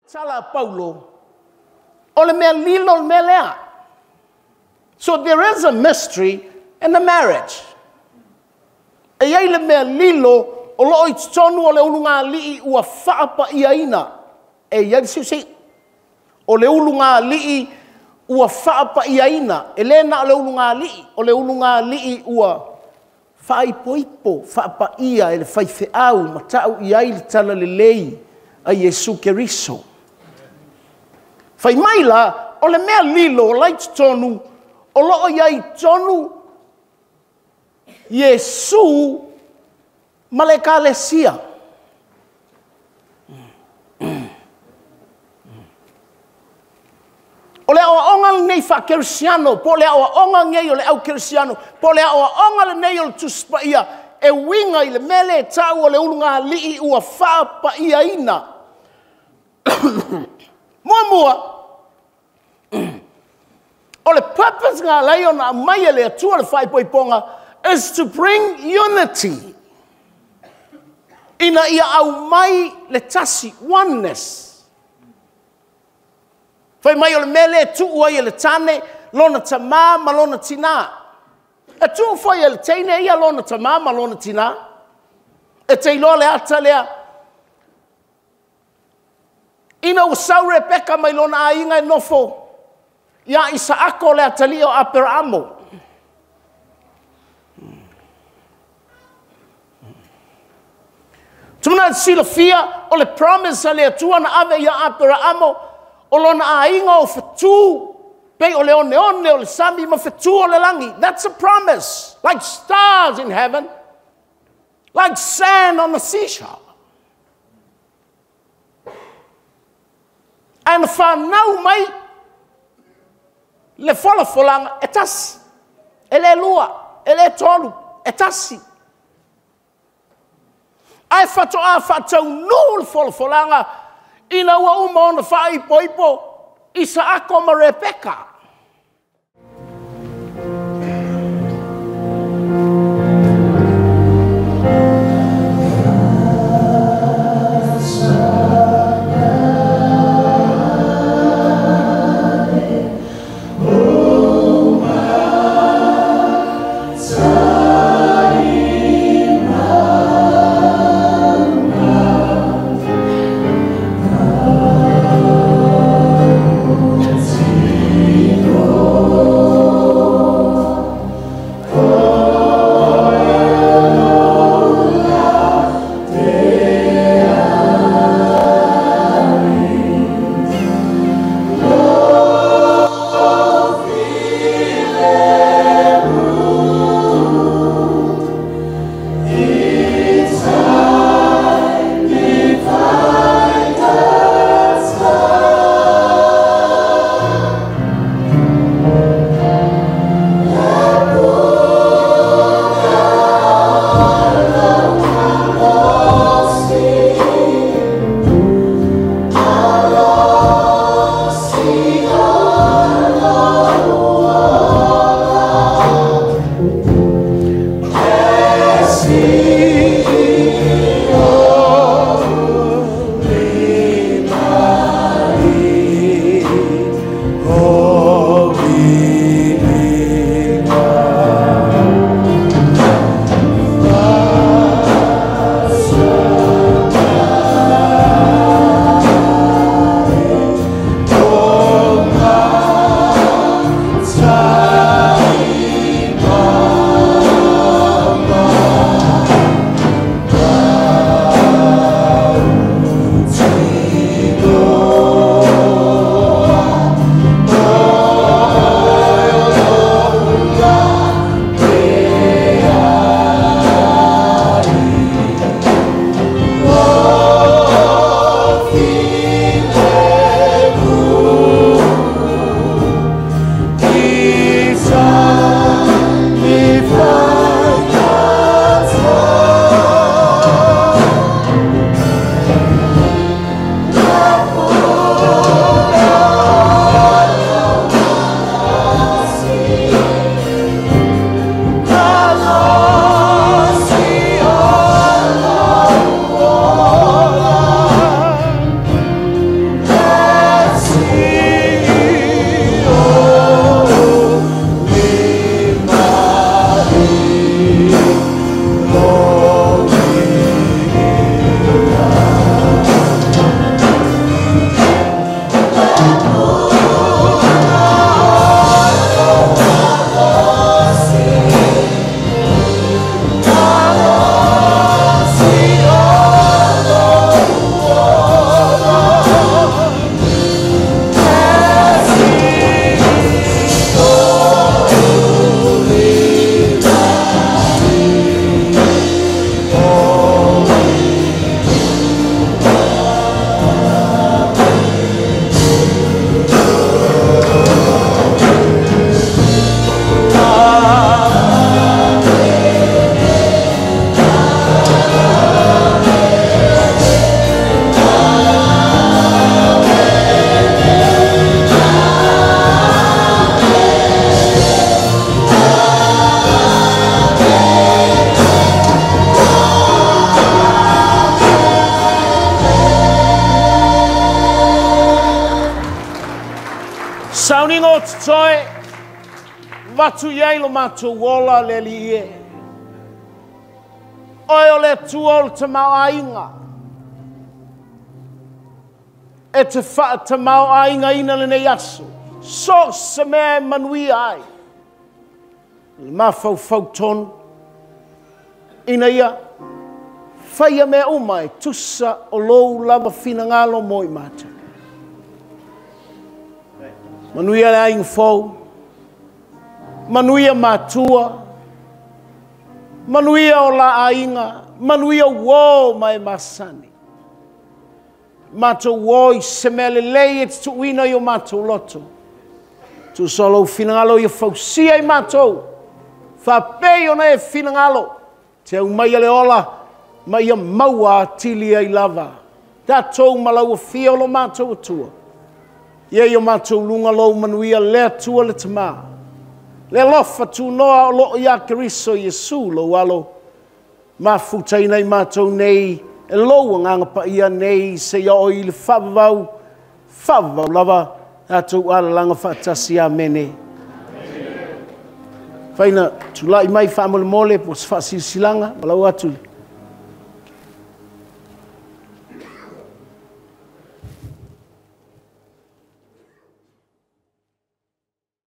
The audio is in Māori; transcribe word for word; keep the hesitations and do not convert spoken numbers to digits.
Sala Paulo. Ole mea lilo mea lea. So there is a mystery in the marriage. E iai le mea lilo, o loo i tonu o le ulunga lii ua whaapa ia ina. E iai siu si. O le ulunga lii ua whaapa ia ina. E lena o le ulunga lii, o le ulunga lii ua whaipoipo, whaapa ia e le whaife au, matau iai le tala le lei a Yesu Keriso. Whai maila, o le mea lilo, o lait tonu, o loo iai tonu, Yesu ma le kalesia. O le awa onga nei wha kerisiano, po le awa onga ngei o le au kerisiano, po le awa onga le nei o le tuspa ia, e winga i le mele tau o le ulunga lii ua whaapa ia ina. Mua mua, o le purpose ngā lei o na mai e le atua le whaipoiponga is to bring unity. Ina ia au mai le tasi, oneness. Whai mai o le mele tu ua ia le tane, lona tamā ma lona tina. E tu whai e le teine ia lona tamā ma lona tina. E te ilo le ata lea. Ina ua sau Rebeka mai lona a inga e nofo. Ia Isaako le atali o Aperamo. Tuna silafia o le promise le atua na ave ia Aperamo. O lona a inga o whatu. Pei o le one one o le sami ma whatu o le langi. That's a promise. Like stars in heaven. Like sand on the seashore. And whanau mai le whalafolanga e tasi. E le lua, e le tolu, e tasi. Ai whato a whatau nul whalafolanga ina ua uma ona whaipoipo Isaako ma Rebeka. See Sounding out toy. Watu iai lo mātou wola le li e. Oi o le tuol te mau ainga. E te wha te mau ainga ina le nei aso. So se mea manui ai. Le mawhau whau tonu. Ina ia. Whaia mea umai. Tusa o lou lava whina ngalo moi mātou. Manuia le ainga whau. Manuia mātua. Manuia o la ainga. Manuia wō mai masani. Mātou wō i se mea le lei e tu uina i o mātou loto. Tu solo finangalo i a fausia i mātou. Whapei o na e finangalo. Te au mai le ola. Mai a maua tili ai lava. Tātou malau a fia o lo mātou atua. Ia i o mātou lunga lo manuia lea tua le tamaa. Le lofa tu noa o lo ia keriso Yesu lo walo. Ma futai nei mātou nei e loa nganga pa ia nei se ia o i le whavau. Whavau lava tātou ala langa whaatasi a mene. Whaina tu lai mai whamole mole po se whaasisilanga. Malau atu.